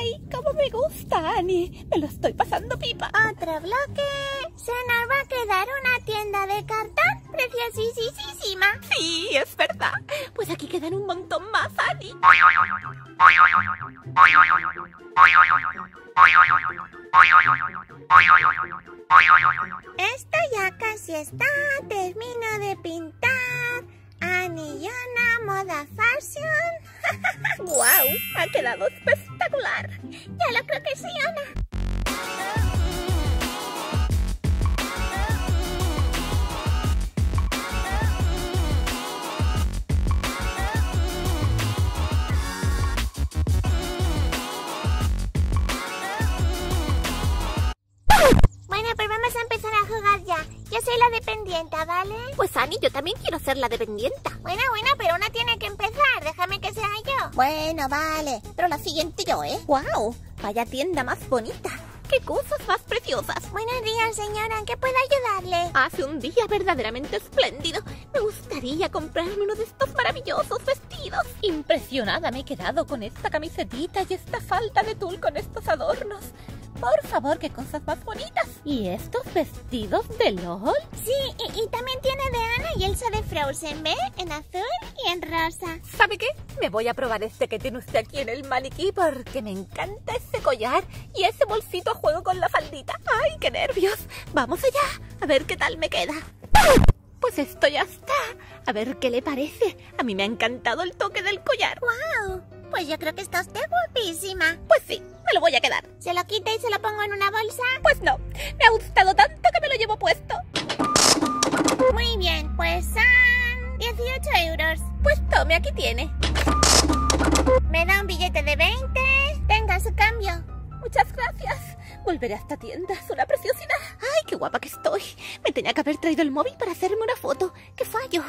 ¡Ay, cómo me gusta, Annie! Me lo estoy pasando pipa. Otro bloque. Se nos va a quedar una tienda de cartón preciosísima. Sí, es verdad. Pues aquí quedan un montón más, Annie. Esto ya casi está. Termino de pintar. Anillona, moda fashion. ¡Guau! Ha quedado espectacular. Ya lo creo que sí, Ana. Bueno, pues vamos a empezar a jugar ya. Yo soy la dependienta, ¿vale? Pues Annie, yo también quiero ser la dependienta. Bueno, pero una tiene que empezar. Déjame que sea yo. Bueno, vale. Pero la siguiente yo, ¿eh? ¡Guau! Vaya tienda más bonita. ¡Qué cosas más preciosas! Buenos días, señora. ¿En qué puedo ayudarle? Hace un día verdaderamente espléndido. Me gustaría comprarme uno de estos maravillosos vestidos. Impresionada me he quedado con esta camisetita y esta falda de tul con estos adornos. Por favor, qué cosas más bonitas. ¿Y estos vestidos de LOL? Sí, y también tiene de Anna y Elsa de Frozen, ¿ve? En azul y en rosa. ¿Sabe qué? Me voy a probar este que tiene usted aquí en el maniquí porque me encanta ese collar y ese bolsito a juego con la faldita. ¡Ay, qué nervios! Vamos allá, a ver qué tal me queda. Pues esto ya está. A ver qué le parece. A mí me ha encantado el toque del collar. ¡Wow! Pues yo creo que está usted guapísima. Pues sí, me lo voy a quedar. ¿Se lo quita y se lo pongo en una bolsa? Pues no, me ha gustado tanto que me lo llevo puesto. Muy bien, pues son 18 euros. Pues tome, aquí tiene. Me da un billete de 20. Tenga su cambio. Muchas gracias. Volveré a esta tienda, es una preciosidad. ¡Ay, qué guapa que estoy! Me tenía que haber traído el móvil para hacerme una foto. ¡Qué fallo!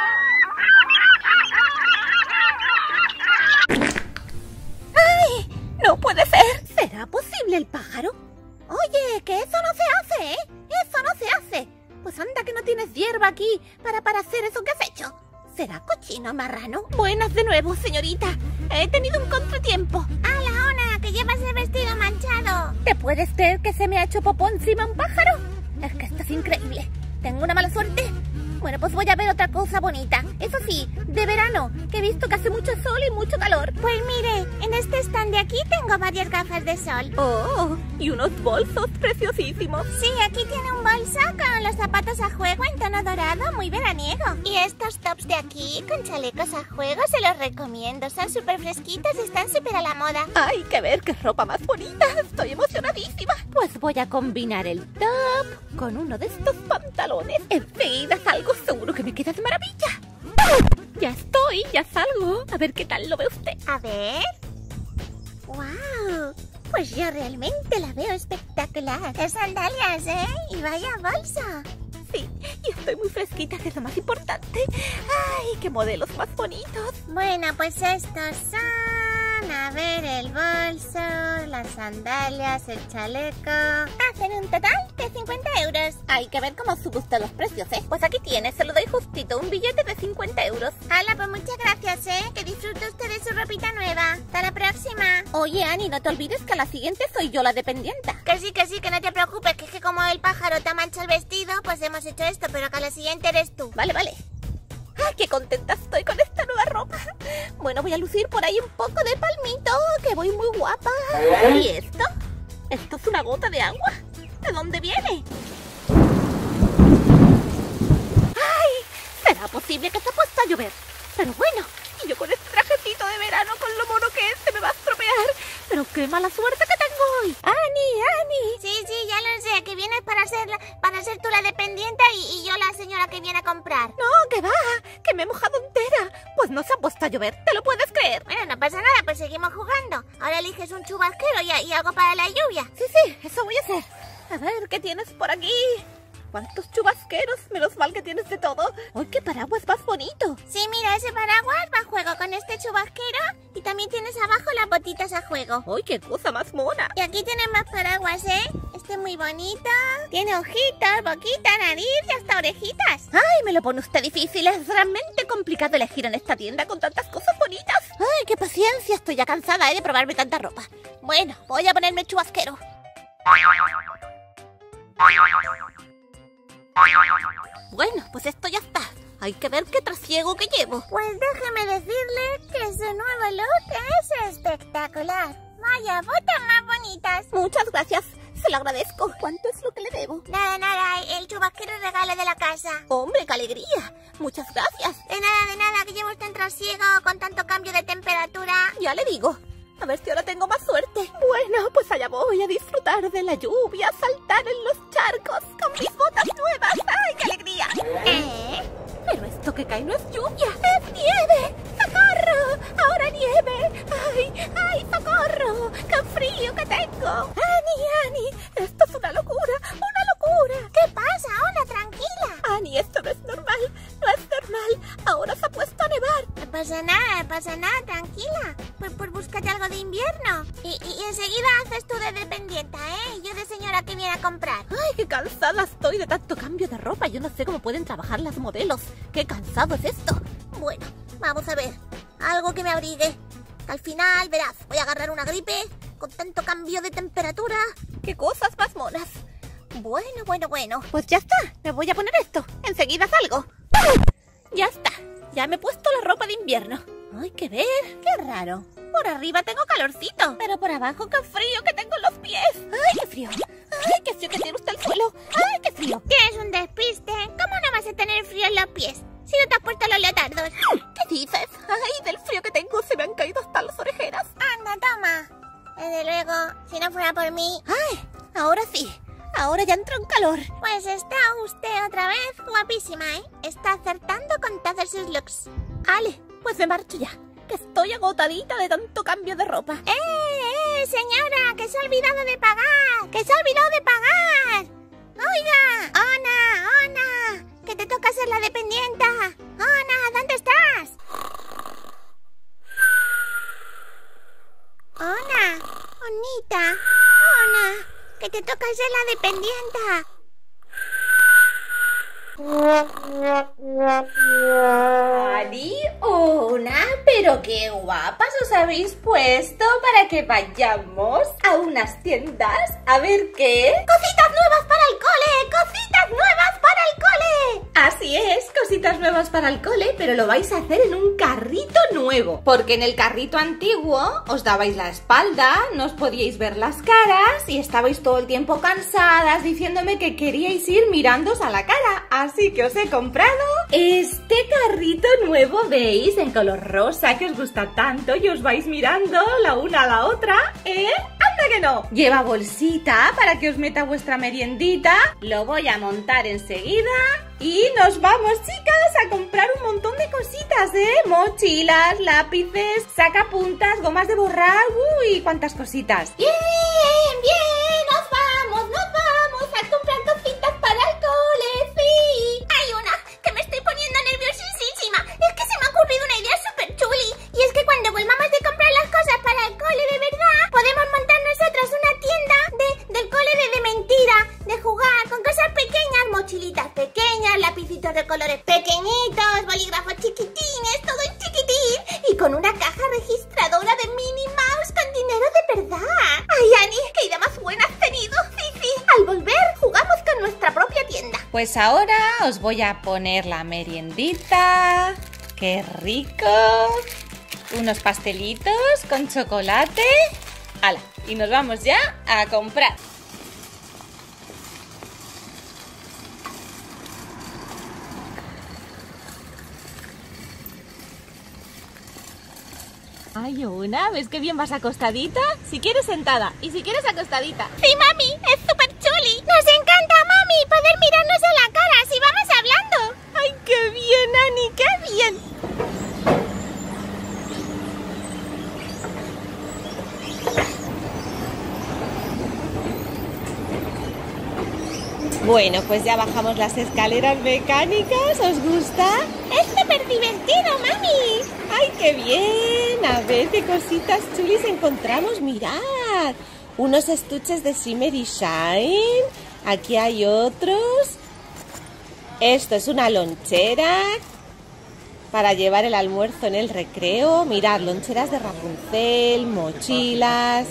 ¡Ay! ¡No puede ser! ¿Será posible el pájaro? Oye, que eso no se hace, ¿eh? ¡Eso no se hace! Pues anda que no tienes hierba aquí para hacer eso que has hecho. ¿Será cochino marrano? Buenas de nuevo, señorita. He tenido un contratiempo. ¡Hala, Ona! ¡Que llevas el vestido manchado! ¿Te puedes creer que se me ha hecho popó encima un pájaro? Es que esto es increíble. ¿Tengo una mala suerte? Bueno, pues voy a ver otra cosa bonita. Eso sí, de verano, que he visto que hace mucho sol y mucho calor. Pues mire, en este stand de aquí tengo varias gafas de sol. ¡Oh! Y unos bolsos preciosísimos. Sí, aquí tiene un bolso con los zapatos a juego en tono dorado, muy veraniego. Y estos tops de aquí con chalecos a juego se los recomiendo. Son súper fresquitos y están súper a la moda. ¡Ay, que ver qué ropa más bonita! Estoy emocionadísima. Pues voy a combinar el top con uno de estos pantalones. Enseguida salgo, seguro que me queda de maravilla. Ya estoy, ya salgo. A ver qué tal lo ve usted. A ver. ¡Wow! Pues yo realmente la veo espectacular. ¡Qué sandalias, eh! ¡Y vaya bolsa! Sí, y estoy muy fresquita, que es lo más importante. ¡Ay, qué modelos más bonitos! Bueno, pues estos son... A ver, el bolso, las sandalias, el chaleco... Hacen un total de 50 euros. Hay que ver cómo sube usted los precios, ¿eh? Pues aquí tiene, se lo doy justito, un billete de 50 euros. Hala, pues muchas gracias, ¿eh? Que disfrute usted de su ropita nueva. Hasta la próxima. Oye, Annie, no te olvides que a la siguiente soy yo la dependienta. Que sí, que no te preocupes, que es que como el pájaro te mancha el vestido, pues hemos hecho esto, pero que a la siguiente eres tú. Vale. ¡Ay, qué contenta estoy con esta nueva ropa! Bueno, voy a lucir por ahí un poco de palmito, que voy muy guapa. ¿Y esto? ¿Esto es una gota de agua? ¿De dónde viene? ¡Ay! ¿Será posible que se ha puesto a llover? Pero bueno, y yo con este trajecito de verano, con lo mono que es, se me va a estropear. Pero qué mala suerte que tengo hoy. ¡Annie! Sí, ya lo sé, que vienes para ser tú la dependiente y yo la señora que viene a comprar. No, que va, que me he mojado entera. Pues no se ha puesto a llover, ¿te lo puedes creer? Bueno, no pasa nada, pues seguimos jugando. Ahora eliges un chubasquero y algo para la lluvia. Sí, eso voy a hacer. A ver, ¿qué tienes por aquí? ¿Cuántos chubasqueros? Menos mal que tienes de todo. ¡Ay, qué paraguas más bonito! Sí, mira, ese paraguas va a juego con este chubasquero y también tienes abajo las botitas a juego. ¡Ay, qué cosa más mona! Y aquí tienes más paraguas, ¿eh? Este es muy bonito. Tiene ojitos, boquita, nariz y hasta orejitas. ¡Ay, me lo pone usted difícil! Es realmente complicado elegir en esta tienda con tantas cosas bonitas. ¡Ay, qué paciencia! Estoy ya cansada de probarme tanta ropa. Bueno, voy a ponerme chubasquero. Bueno, pues esto ya está. Hay que ver qué trasiego que llevo. Pues déjeme decirle que su nuevo look es espectacular. Vaya, botas más bonitas. Muchas gracias, se lo agradezco. ¿Cuánto es lo que le debo? Nada, el chubasquero regalo de la casa. ¡Hombre, qué alegría! Muchas gracias. De nada, que llevo usted en trasiego con tanto cambio de temperatura. Ya le digo. A ver si ahora tengo más suerte. Bueno, pues allá voy a disfrutar de la lluvia, a saltar en los charcos con mis botas nuevas. ¡Ay, qué alegría! Pero esto que cae no es lluvia, es nieve. ¡Socorro! ¡Ahora nieve! ¡Ay, socorro! ¡Qué frío que tengo! Annie, esto es una locura, una locura. ¿Qué pasa? Hola, tranquila. Annie, esto no es normal, no es normal. Ahora se ha puesto a nevar. No pasa nada, tranquila. Pues búscate algo de invierno. Y enseguida haces tú de dependienta, ¿eh? Yo de señora que viene a comprar. ¡Ay, qué cansada estoy de tanto cambio de ropa! Yo no sé cómo pueden trabajar las modelos. ¡Qué cansado es esto! Bueno, vamos a ver. Algo que me abrigue. Al final, verás, voy a agarrar una gripe con tanto cambio de temperatura. ¡Qué cosas más monas! Bueno. Pues ya está, me voy a poner esto. Enseguida salgo. Ya está, ya me he puesto la ropa de invierno. ¡Ay, qué ver! ¡Qué raro! Por arriba tengo calorcito, pero por abajo qué frío que tengo en los pies. ¡Ay, qué frío! ¡Ay, qué frío que tiene usted el suelo! ¡Ay, qué frío! ¿Qué es un despiste? ¿Cómo no vas a tener frío en los pies si no te has puesto los leotardos? ¿Qué dices? ¡Ay, del frío que tengo se me han caído hasta las orejeras! Anda, toma. Desde luego, si no fuera por mí... ¡Ay, ahora sí! Ahora ya entro en calor. Pues está usted otra vez guapísima, ¿eh? Está acertando con todos sus looks. Ale, pues me marcho ya, que estoy agotadita de tanto cambio de ropa. Señora, que se ha olvidado de pagar. ¡Que se ha olvidado de pagar! Oiga, Ona, que te toca ser la dependienta. Ona, ¿dónde estás? Onita, Ona, que te toca ser la dependienta. Ani, Ona, pero qué guapas os habéis puesto para que vayamos a unas tiendas a ver qué. ¡Cositas nuevas para el cole! ¡Cositas nuevas para el cole! Así es, cositas nuevas para el cole, pero lo vais a hacer en un carrito nuevo. Porque en el carrito antiguo os dabais la espalda, no os podíais ver las caras y estabais todo el tiempo cansadas diciéndome que queríais ir mirándoos a la cara. Así que os he comprado este carrito nuevo, ¿veis? En color rosa, que os gusta tanto y os vais mirando la una a la otra, ¿eh? ¡Anda que no! Lleva bolsita para que os meta vuestra meriendita. Lo voy a montar enseguida y nos vamos, chicas, a comprar un montón de cositas, ¿eh? Mochilas, lápices, sacapuntas, gomas de borrar, ¡uy! ¡Cuántas cositas! Bien, nos vamos a comprar cositas para el cole, sí. Hay una que me estoy poniendo nerviosísima. Es que se me ha ocurrido una idea súper chuli. Y es que cuando volvamos de comprar las cosas para el cole de verdad, podemos montar nosotras una tienda del cole de mentira, de jugar con cosas pequeñas, mochilitas pequeñas, lapicitos de colores pequeñitos, bolígrafos chiquitines, todo en chiquitín, y con una caja registradora de Minnie Mouse con dinero de verdad. ¡Ay, Annie, qué idea más buena has tenido! Sí, al volver jugamos con nuestra propia tienda. Pues ahora os voy a poner la meriendita. ¡Qué rico! Unos pastelitos con chocolate. ¡Hala! Y nos vamos ya a comprar. Ay, Ona, ¿ves qué bien vas acostadita? Si quieres sentada y si quieres acostadita. Sí, mami, es súper chuli. Nos encanta, mami, poder mirarnos a la cara si vamos hablando. ¡Ay, qué bien, Ani, qué bien! Bueno, pues ya bajamos las escaleras mecánicas. ¿Os gusta? Es súper divertido, mami. ¡Ay, qué bien! A ver qué cositas chulis encontramos. ¡Mirad! Unos estuches de Shimmer y Shine. Aquí hay otros. Esto es una lonchera. para llevar el almuerzo en el recreo. Mirad, loncheras de Rapunzel, mochilas.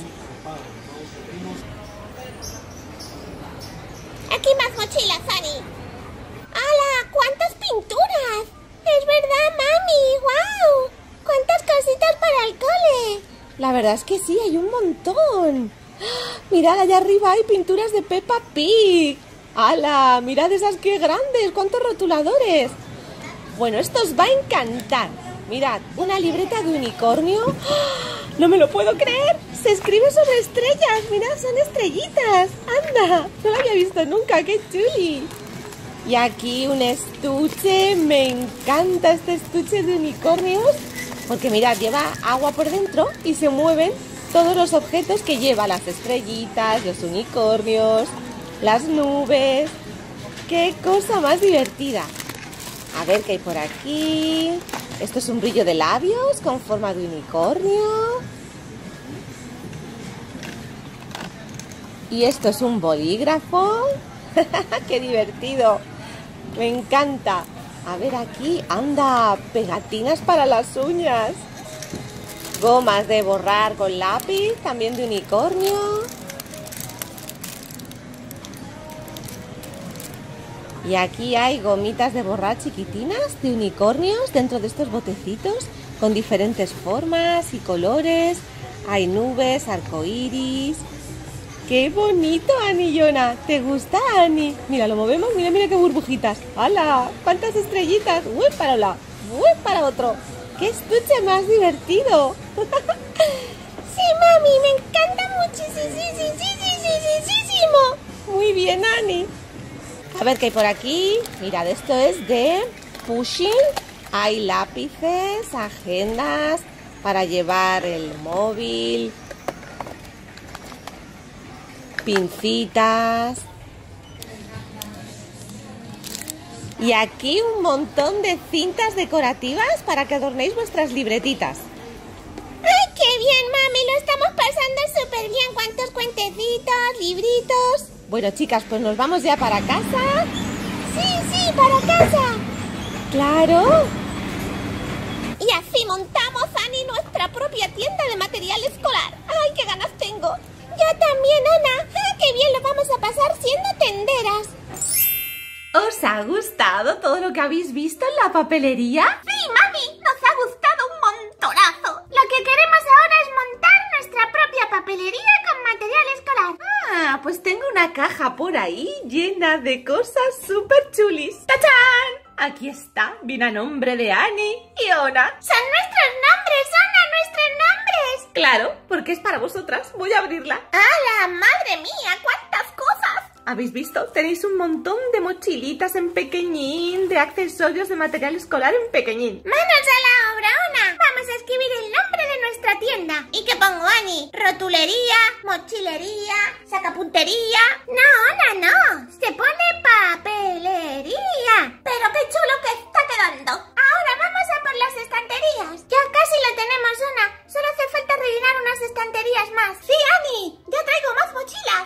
Aquí más mochilas, Ani. ¡Hala! ¡Cuántas pinturas! ¡Es verdad, mami! ¡Guau! ¡Cuántas cositas para el cole! La verdad es que sí, hay un montón. ¡Ah! Mirad, allá arriba hay pinturas de Peppa Pig. ¡Hala! Mirad esas qué grandes, cuántos rotuladores. Bueno, esto os va a encantar. Mirad, una libreta de unicornio. ¡Oh! ¡No me lo puedo creer! Se escribe sobre estrellas. Mirad, son estrellitas. ¡Anda! No lo había visto nunca. ¡Qué chuli! Y aquí un estuche. Me encanta este estuche de unicornios. Porque mirad, lleva agua por dentro y se mueven todos los objetos que lleva. Las estrellitas, los unicornios, las nubes. ¡Qué cosa más divertida! A ver qué hay por aquí. Esto es un brillo de labios con forma de unicornio. Y esto es un bolígrafo. ¡Qué divertido! Me encanta. A ver aquí, anda, pegatinas para las uñas. Gomas de borrar con lápiz, también de unicornio. Y aquí hay gomitas de borrar chiquitinas de unicornios dentro de estos botecitos con diferentes formas y colores. Hay nubes, arcoíris. ¡Qué bonito, Ani y Ona! ¿Te gusta, Ani? Mira, lo movemos, mira, mira qué burbujitas. ¡Hala! ¡Cuántas estrellitas! ¡Uy, para un lado! ¡Uy, para otro! ¡Qué estuche más divertido! Sí, mami, me encanta muchísimo. Muy bien, Ani. A ver qué hay por aquí. Mirad, esto es de Pushing. Hay lápices, agendas para llevar el móvil, pincitas. Y aquí un montón de cintas decorativas para que adornéis vuestras libretitas. ¡Ay, qué bien, mami! Lo estamos pasando súper bien. ¿Cuántos cuentecitos, libritos? Bueno, chicas, pues nos vamos ya para casa. Sí, para casa. ¡Claro! Y así montamos, Ani, nuestra propia tienda de material escolar. ¡Ay, qué ganas tengo! Yo también, Ana. ¡Ah, qué bien lo vamos a pasar siendo tenderas! ¿Os ha gustado todo lo que habéis visto en la papelería? Sí, mami, nos ha gustado un montonazo. Lo que queremos ahora es montar nuestra propia papelería con material escolar. Ah, pues tengo una caja por ahí llena de cosas súper chulis. ¡Tachán! Aquí está, viene a nombre de Ani y Ona. ¡Son nuestros nombres, Ana! ¡Nuestros nombres! Claro, porque es para vosotras. Voy a abrirla. ¡Hala! ¡Madre mía! ¡Cuántas cosas! ¿Habéis visto? Tenéis un montón de mochilitas en pequeñín, de accesorios de material escolar en pequeñín. ¡Manos a la obra, Ona! Vamos a escribir el nombre de nuestra tienda. ¿Y qué pongo, Ani? ¿Rotulería? ¿Mochilería? ¿Sacapuntería? No, Ona, no. Se pone papelería. Pero qué chulo que está quedando. Ahora vamos a por las estanterías. Ya casi lo tenemos, Ona. Solo hace falta rellenar unas estanterías más. Sí, Ani. Ya traigo más mochilas.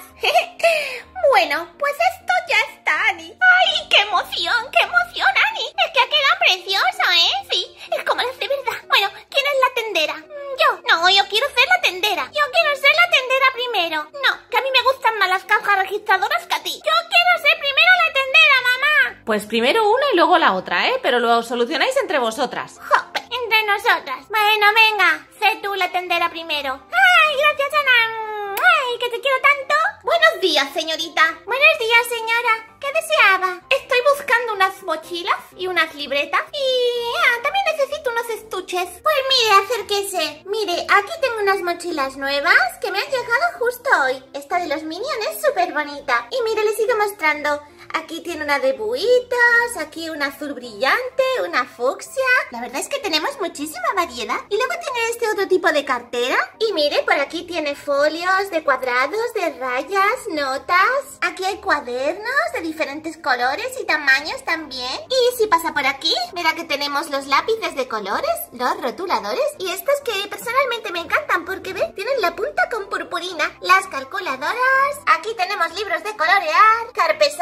Bueno, pues esto ya está, Ani. ¡Ay, qué emoción, Ani! Es que ha quedado precioso, ¿eh? Sí, es como las de verdad. Bueno, ¿quién es la tendera? Yo. No, yo quiero ser la tendera. Yo quiero ser la tendera primero. No, que a mí me gustan más las cajas registradoras que a ti. Yo quiero ser primero la tendera, mamá. Pues primero una y luego la otra, ¿eh? Pero lo solucionáis entre vosotras. ¡Jo! Entre nosotras. Bueno, venga, sé tú la tendera primero. ¡Ay, gracias, Ana! ¡Ay, que te quiero tanto! Buenos días, señorita. Buenos días, señora. ¿Qué deseaba? Estoy buscando unas mochilas y unas libretas. Y también necesito unos estuches. Pues mire, acérquese. Mire, aquí tengo unas mochilas nuevas que me han llegado justo hoy. Esta de los Minions es súper bonita. Y mire, le sigo mostrando. Aquí tiene una de buitos, aquí una azul brillante, una fucsia. La verdad es que tenemos muchísima variedad. Y luego tiene este otro tipo de cartera. Y mire, por aquí tiene folios de cuadrados, de rayas, notas. Aquí hay cuadernos de diferentes colores y tamaños también. Y si pasa por aquí, verá que tenemos los lápices de colores, los rotuladores. Y estos que personalmente me encantan porque, ve, tienen la punta con purpurina. Las calculadoras. Aquí tenemos libros de colorear, carpesanos.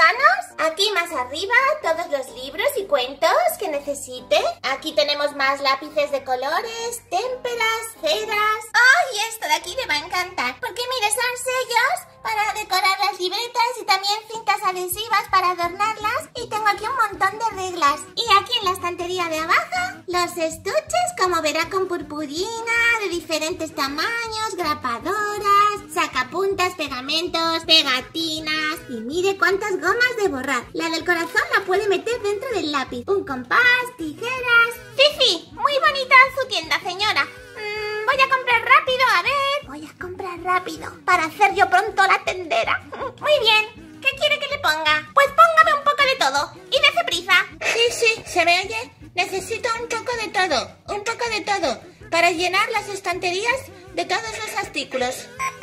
Aquí más arriba, todos los libros y cuentos que necesite. Aquí tenemos más lápices de colores, témperas, ceras. ¡Ay, esto de aquí le va a encantar! Porque mire, son sellos para decorar las libretas y también cintas adhesivas para adornarlas. Y tengo aquí un montón de reglas. Y aquí en la estantería de abajo, los estuches, como verá, con purpurina, de diferentes tamaños, grapadoras, sacapuntas, pegamentos, pegatinas. Y mire cuántas gomas de borrar. La del corazón la puede meter dentro del lápiz. Un compás, tijeras. Fifi, muy bonita su tienda, señora. Voy a comprar rápido, a ver. Voy a comprar rápido para hacer yo pronto la tendera. Muy bien. ¿Qué quiere que le ponga? Pues póngame un poco de todo. Y dése prisa. Sí, ¿se me oye? Necesito un poco de todo. Un poco de todo. Para llenar las estanterías de todos los artículos.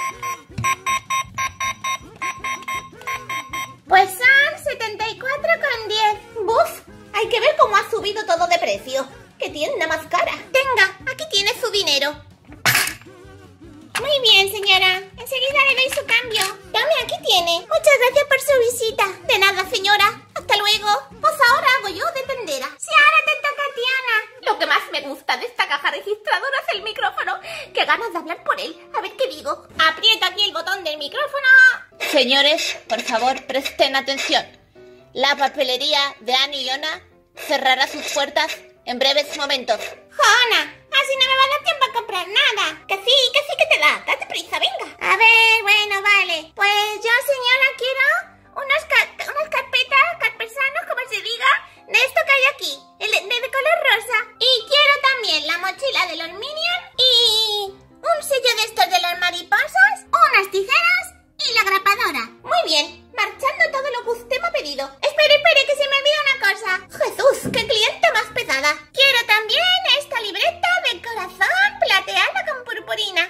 Pues son 74,10. ¡Buf! Hay que ver cómo ha subido todo de precio. ¡Qué tienda más cara! Tenga, aquí tiene su dinero. Muy bien, señora. Enseguida le doy su cambio. Tome, aquí tiene. Muchas gracias por su visita. De nada, señora. Hasta luego. Pues ahora hago yo de tendera. Sí, ahora te toca a ti, Ana. Lo que más me gusta de esta caja registradora es el micrófono. ¡Qué ganas de hablar por él! A ver qué digo. Aprieta aquí el botón del micrófono. Señores, por favor, presten atención. La papelería de Annie y Ona cerrará sus puertas en breves momentos. Ana, así no me va a dar tiempo a comprar nada. Que sí que te da. Date prisa, venga. A ver, bueno, vale. Pues yo, señora, quiero unas carpetas, carpesanos, como se diga, de esto que hay aquí, de color rosa. Y quiero también la mochila de los Minions y un sello de estos de las mariposas, unas tijeras y la grapadora. Muy bien, marchando todo lo que usted me ha pedido. Espere, que se me olvida una cosa. Jesús, qué clienta más pesada. Quiero también esta libreta de corazón plateada con purpurina.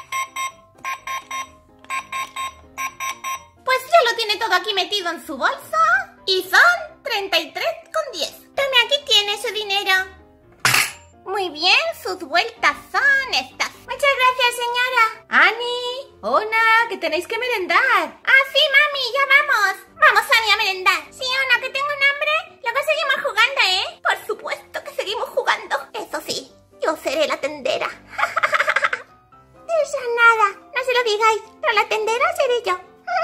Pues ya lo tiene todo aquí metido en su bolso. Y son 33,10. Tome, aquí tiene su dinero. Muy bien, sus vueltas son estas. Muchas gracias, señora. ¡Ani! ¡Ona! ¡Que tenéis que merendar! Ah, sí, mami, ya vamos. Vamos, Ani, a merendar. Sí, Ona, que tengo un hambre. Luego seguimos jugando, ¿eh? Por supuesto que seguimos jugando. Eso sí, yo seré la tendera. Eso nada, no se lo digáis, pero la tendera seré yo.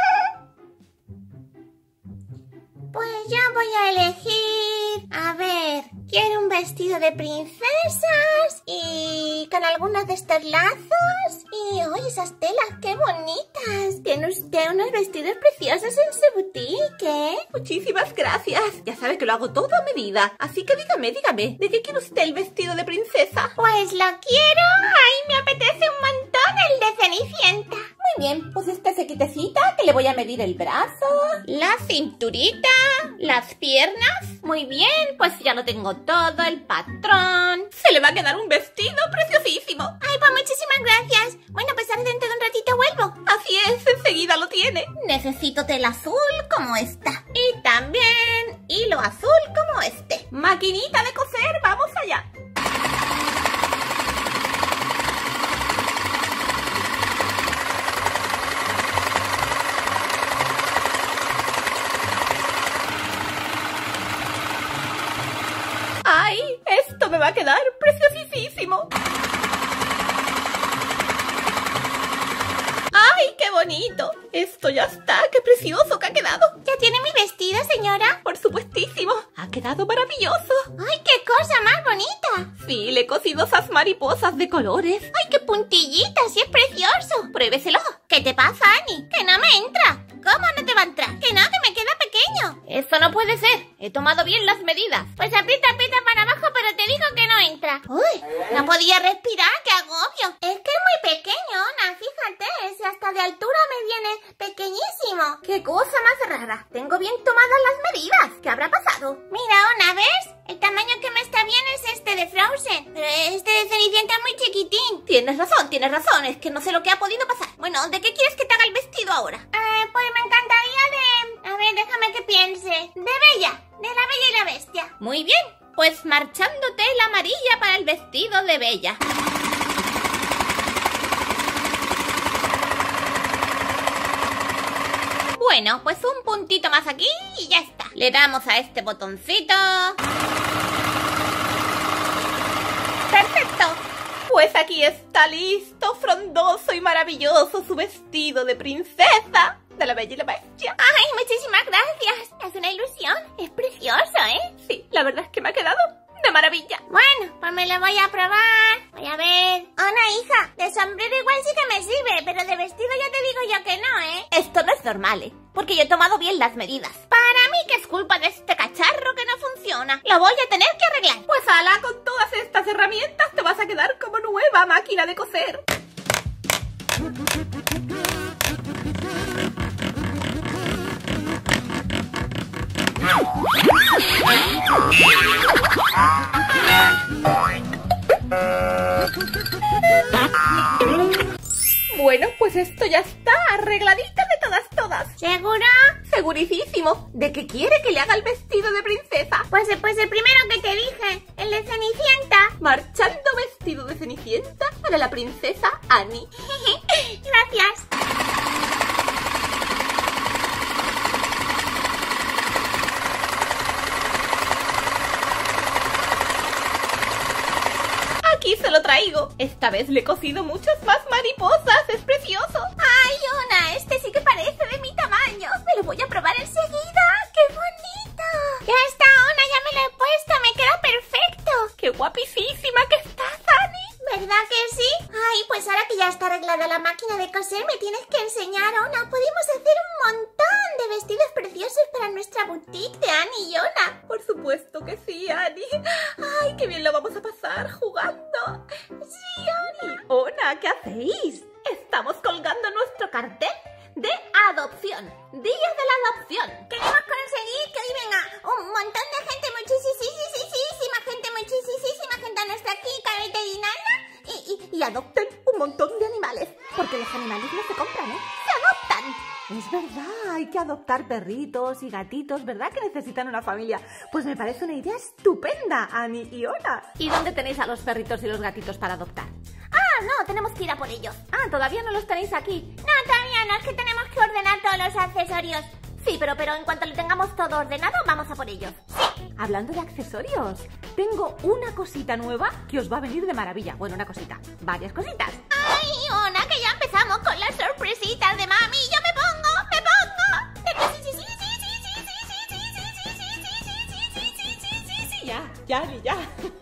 Pues yo voy a elegir... A ver, quiero un vestido de princesas y con algunos de estos lazos. Y oye, esas telas, qué bonitas. Tiene usted unos vestidos preciosos en su boutique, ¿eh? Muchísimas gracias. Ya sabe que lo hago todo a medida. Así que dígame, ¿de qué quiere usted el vestido de princesa? Pues lo quiero. Ay, me apetece un montón el de Cenicienta. Muy bien, pues este quitecita que le voy a medir el brazo, la cinturita, las piernas. Muy bien, pues ya lo tengo todo, el patrón. Se le va a quedar un vestido preciosísimo. Ay, pues muchísimas gracias. Bueno, pues ahora dentro de un ratito vuelvo. Así es, enseguida lo tiene. Necesito tela azul como esta. Y también hilo azul como este. Maquinita de coser, vamos allá. ¡Ay! Esto me va a quedar preciosísimo. ¡Ay, qué bonito! Esto ya está, qué precioso que ha quedado. ¿Ya tiene mi vestido, señora? Por supuestísimo, ha quedado maravilloso. ¡Ay, qué cosa más bonita! Sí, le he cosido esas mariposas de colores. ¡Ay, qué puntillitas! ¡Sí, es precioso! Pruébeselo. ¿Qué te pasa, Ani? Que no me entra. ¿Cómo no te va a entrar? Que no, que me queda pequeño. Eso no puede ser. He tomado bien las medidas. Pues aprieta para abajo, pero te digo que no entra. Uy, no podía respirar, qué agobio. Es que es muy pequeño, Ana, fíjate. Si hasta de altura me viene pequeñísimo. ¡Qué cosa más rara! Tengo bien tomadas las medidas. ¿Qué habrá pasado? Mira, Ana, ¿ves? El tamaño que me está bien es este de Frozen. Pero este de Cenicienta es muy chiquitín. Tienes razón. Es que no sé lo que ha podido pasar. Bueno, ¿de qué quieres que te haga el vestido ahora? Pues me encantaría de... A ver, déjame que piense. De Bella, de la Bella y la Bestia. Muy bien, pues marchándote la amarilla para el vestido de Bella. Bueno, pues un puntito más aquí y ya está. Le damos a este botoncito. ¡Perfecto! Pues aquí está listo, frondoso y maravilloso su vestido de princesa de la Bella y la Bestia. ¡Ay, muchísimas gracias! Es una ilusión. Es precioso, ¿eh? Sí, la verdad es que me ha quedado de maravilla. Bueno, pues me lo voy a probar. Voy a ver. Ana, hija, de sombrero igual sí que me sirve, pero de vestido ya te digo yo que no, ¿eh? Esto no es normal, ¿eh? Porque yo he tomado bien las medidas. Para mí que es culpa de este cacharro que no funciona. Lo voy a tener que arreglar. Pues ala, con todas estas herramientas te vas a quedar como nueva máquina de coser. Bueno, pues esto ya está, arregladita de todas. ¿Segura? Segurísimo. ¿De qué quiere que le haga el vestido de princesa? Pues el primero que te dije, el de Cenicienta. Marchando vestido de Cenicienta para la princesa Annie. Gracias. Aquí se lo traigo. Esta vez le he cosido muchas más mariposas. ¡Es precioso! ¡Ay, Ona! Este sí que parece de mi tamaño. Me lo voy a probar enseguida. ¡Qué bonito! Ya está, Ona, ya me lo he puesto. Me queda perfecto. ¡Qué guapísima que estás, Annie! ¿Verdad que sí? Ay, pues ahora que ya está arreglada la máquina de coser, me tienes que enseñar, Ona. Podemos hacer un montón de vestidos preciosos para nuestra boutique de Annie y Ona. Por supuesto que sí, Annie. ¡Ay, qué bien lo vamos a pasar jugando! Sí, Ona. Ona, ¿qué hacéis? Estamos colgando nuestro cartel de adopción. Día de la adopción. Queremos conseguir que hoy venga un montón de gente, muchísima gente a nuestra clínica veterinaria y adopten un montón de animales. Porque los animales no se compran, ¿eh? Se adoptan. Es verdad, hay que adoptar perritos y gatitos, ¿verdad? Que necesitan una familia. Pues me parece una idea estupenda, Annie y Ona. ¿Y dónde tenéis a los perritos y los gatitos para adoptar? Ah, no, tenemos que ir a por ellos. Ah, ¿todavía no los tenéis aquí? No, todavía no, es que tenemos que ordenar todos los accesorios. Sí, pero en cuanto lo tengamos todo ordenado, vamos a por ellos. Sí. Hablando de accesorios, tengo una cosita nueva que os va a venir de maravilla. Bueno, una cosita, varias cositas. Ay, Ona, que ya empezamos con las sorpresitas de mami. Yo me pongo. Ya.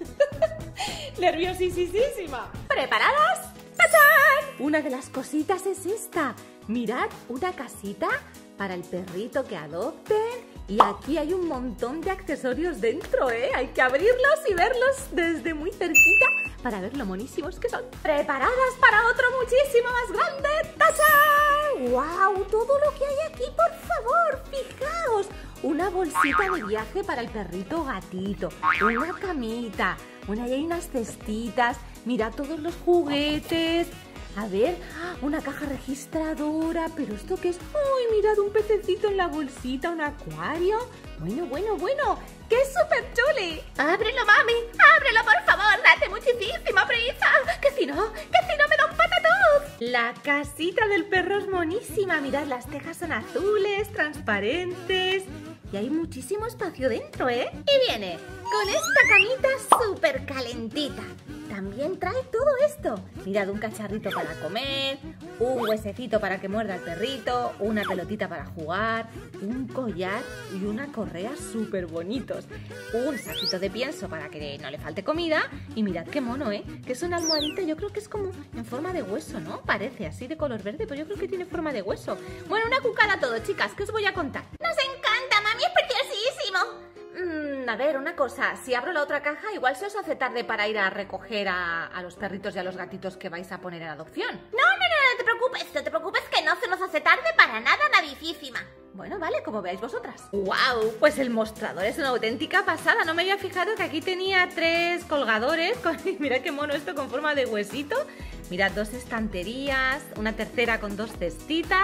Nerviosísima. ¿Preparadas? ¡Tachán! Una de las cositas es esta. Mirad, una casita para el perrito que adopten. Y aquí hay un montón de accesorios dentro, ¿eh? Hay que abrirlos y verlos desde muy cerquita para ver lo monísimos que son. ¿Preparadas para otro muchísimo más grande? ¡Tachán! ¡Wow! Todo lo que hay aquí, por favor, fijaos. Una bolsita de viaje para el perrito o gatito, una camita, ahí hay unas cestitas, mirad todos los juguetes. A ver, una caja registradora, pero ¿esto qué es? ¡Ay, mirad un pececito en la bolsita, un acuario! Bueno, ¡qué súper chuli! ¡Ábrelo, mami! ¡Ábrelo, por favor! ¡Date muchísima prisa! ¡Que si no me da un patatús! La casita del perro es monísima. Mirad, las tejas son azules, transparentes. Y hay muchísimo espacio dentro, ¿eh? Y viene con esta camita súper calentita. También trae todo esto. Mirad, un cacharrito para comer, un huesecito para que muerda el perrito, una pelotita para jugar, un collar y una correa súper bonitos. Un saquito de pienso para que no le falte comida. Y mirad qué mono, ¿eh? Que es una almohadita, yo creo que es como en forma de hueso, ¿no? Parece así de color verde, pero yo creo que tiene forma de hueso. Bueno, una cucada todo, chicas, ¿qué os voy a contar? ¡Nos encanta, mami! ¡Es preciosísimo! A ver, una cosa, si abro la otra caja, igual se os hace tarde para ir a recoger a los perritos y a los gatitos que vais a poner en adopción. No te preocupes, que no se nos hace tarde para nada, nadicísima. Bueno, vale, como veáis vosotras. ¡Wow! Pues el mostrador es una auténtica pasada. No me había fijado que aquí tenía 3 colgadores. Mirad qué mono esto con forma de huesito. Mirad, 2 estanterías, una tercera con 2 cestitas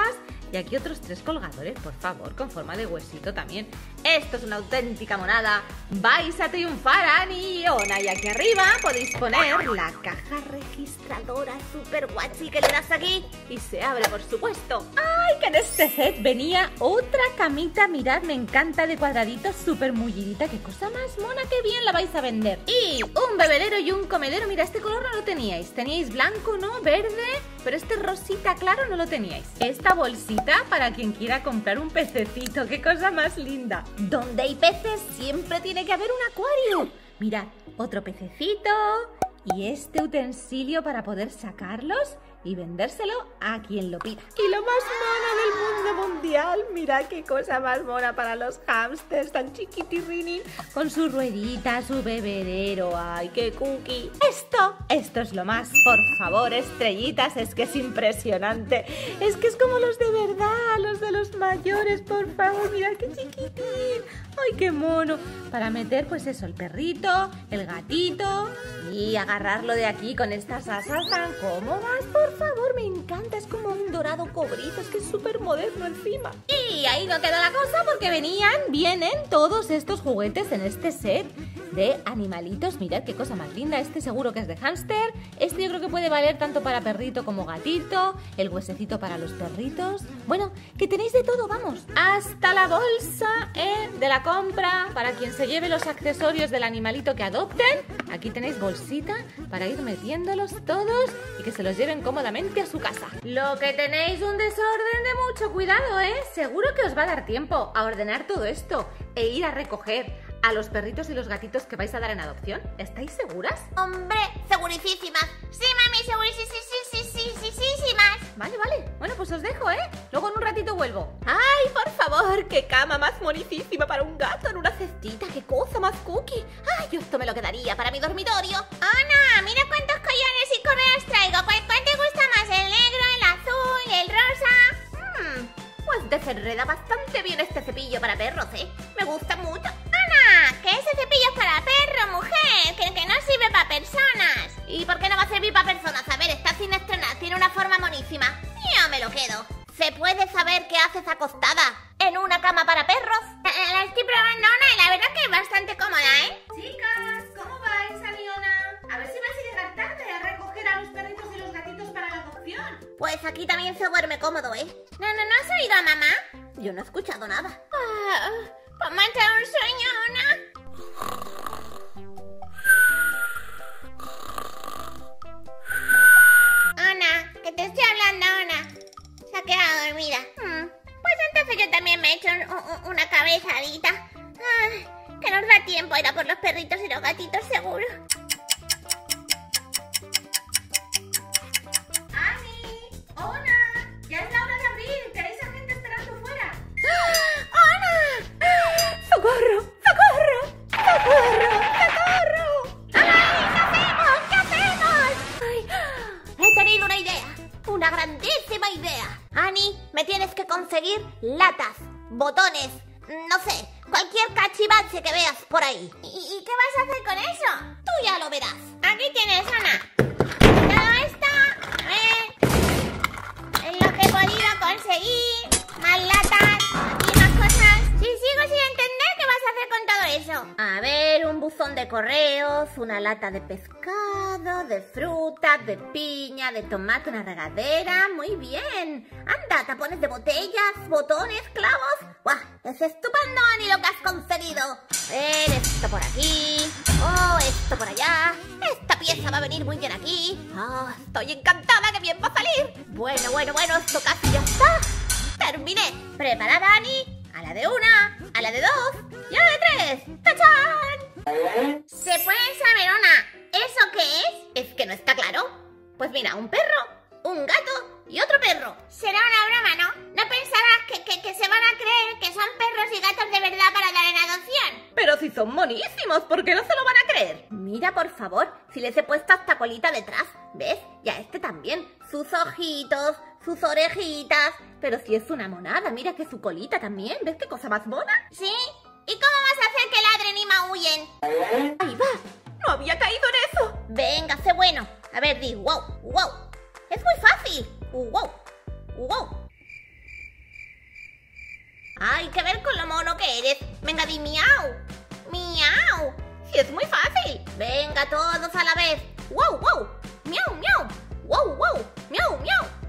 Y aquí otros 3 colgadores, por favor, con forma de huesito también. Esto es una auténtica monada. Vais a triunfar, Ani y Ona. Y aquí arriba podéis poner la caja registradora super guachi que le das aquí y se abre, por supuesto. ¡Ay, que en este set venía otra camita! Mirad, me encanta, de cuadraditos, súper mullidita. ¡Qué cosa más mona! ¡Qué bien la vais a vender! Y un bebedero y un comedero. Mira, este color no lo teníais. Teníais blanco, ¿no? Verde, pero este rosita claro no lo teníais. Esta bolsita para quien quiera comprar un pececito. ¡Qué cosa más linda! Donde hay peces siempre tiene que haber un acuario. Mirad, otro pececito y este utensilio para poder sacarlos y vendérselo a quien lo pida. Y lo más mono del mundo mundial, mirad qué cosa más mona para los hámsters tan chiquitirrini, con su ruedita, su bebedero. ¡Ay, qué cookie! Esto es lo más, por favor, estrellitas, es que es impresionante. Es que es como los de verdad, los de los mayores, por favor, mirad qué chiquitín. ¡Ay, qué mono! Para meter, pues eso, el perrito, el gatito y agarrarlo de aquí con estas asas tan cómodas. Por favor, me encanta, es como un dorado cobrizo, es que es súper moderno encima. Y ahí no queda la cosa porque vienen todos estos juguetes en este set de animalitos. Mirad qué cosa más linda. Este seguro que es de hámster. Este yo creo que puede valer tanto para perrito como gatito. El huesecito para los perritos. Bueno, que tenéis de todo, vamos. Hasta la bolsa de la compra para quien se lleve los accesorios del animalito que adopten. Aquí tenéis bolsita para ir metiéndolos todos y que se los lleven cómodamente a su casa. Lo que tenéis un desorden de mucho cuidado, ¿eh? Seguro que os va a dar tiempo a ordenar todo esto e ir a recoger a los perritos y los gatitos que vais a dar en adopción. ¿Estáis seguras? Hombre, segurísimas. Sí, mami, segurísimas. Vale. Bueno, pues os dejo, ¿eh? Luego en un ratito vuelvo. ¡Ay, por favor! ¡Qué cama más monísima para un gato en una cestita! ¡Qué cosa más cookie! ¡Ay, yo esto me lo quedaría para mi dormitorio! Ana, mira cuántos collares y correas traigo. ¿Cuál te gusta más? ¿El negro, el azul, el rosa? Pues desenreda bastante bien este cepillo para perros, ¿eh? Me gusta mucho. Ana, que ese cepillo es para perro, mujer, que no sirve para personas. ¿Y por qué no va a servir para personas? A ver, está sin estrenar, tiene una forma monísima. Yo me lo quedo. ¿Se puede saber qué haces acostada en una cama para perros? La estoy probando, Ana, y la verdad que es bastante cómoda, ¿eh? Chicas, ¿cómo vais, Aniona? A ver si vais a llegar tarde a recoger a los perritos y los gatitos para la adopción. Pues aquí también se duerme cómodo, ¿eh? ¿No has oído a mamá? Yo no he escuchado nada. Pues me ha entrado un sueño, Ana. Ana, que te estoy hablando, Ana. Se ha quedado dormida. Pues entonces yo también me he hecho una cabezadita. Que nos da tiempo a ir a por los perritos y los gatitos, seguro. ¡Ani! ¡Ona! ¡Ya es la hora de abrir! ¿Tenéis a gente esperando fuera? ¡Ana! ¡Socorro! ¡Ay! ¿Qué hacemos? Ay, he tenido una idea, una grandísima idea. Ani, me tienes que conseguir latas, botones, no sé, cualquier cachivache que veas por ahí. ¿Y qué vas a hacer con eso? Tú ya lo verás. Aquí tienes, Ana. Todo esto, es lo que he podido conseguir. Más latas, aquí más cosas. Si sigo sin entender, ¿qué vas a hacer con todo eso? A ver, un buzón de correos, una lata de pescado, de fruta, de piña, de tomate, una regadera. Muy bien. Anda, tapones de botellas, botones, clavos. ¡Buah! Es estupendo, Ani, lo que has conseguido. A ver, esto por aquí. Oh, esto por allá. Esta pieza va a venir muy bien aquí. Oh, estoy encantada, que bien va a salir. Bueno, esto casi ya está. Terminé. ¿Preparada, Ani? A la de una, a la de dos y a la de tres. ¡Tachán! ¿Se puede saber, Ana, eso qué es? ¿Es que no está claro? Pues mira, un perro, un gato y otro perro. Será una broma, ¿no? ¿No pensarás que se van a creer que son perros y gatos de verdad para dar en adopción? Pero si son monísimos, ¿por qué no se lo van a creer? Mira, por favor, si les he puesto hasta colita detrás. ¿Ves? Y a este también. Sus ojitos, sus orejitas. Pero si es una monada, mira que su colita también. ¿Ves qué cosa más mona? ¿Sí? ¿Y cómo vas a hacer que ladren y maullen? ¡Ahí va! ¡No había caído en eso! Venga, sé bueno. A ver, di wow, wow. Es muy fácil. Wow, wow. Hay que ver con lo mono que eres. Venga, di miau. Miau. Si es muy fácil. Venga, todos a la vez. Wow, wow. Miau, miau. Wow, wow. Miau, miau.